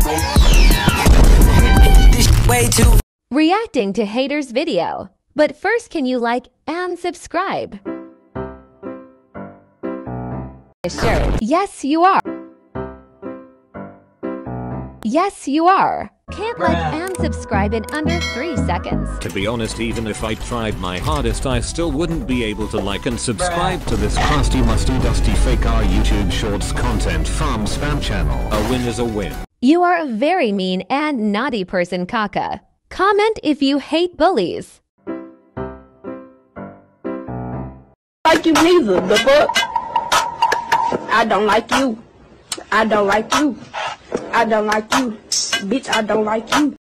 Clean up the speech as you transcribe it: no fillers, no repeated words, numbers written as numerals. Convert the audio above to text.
Way too. Reacting to haters' video. But first, can you like and subscribe? Sure. Yes, you are. Yes, you are. Can't like and subscribe in under 3 seconds. To be honest, even if I tried my hardest, I still wouldn't be able to like and subscribe to this crusty, musty, dusty, fake our YouTube Shorts content farm spam channel. A win is a win. You are a very mean and naughty person, Kaka. Comment if you hate bullies. Like you neither, the fuck? I don't like you. I don't like you. I don't like you. Bitch, I don't like you.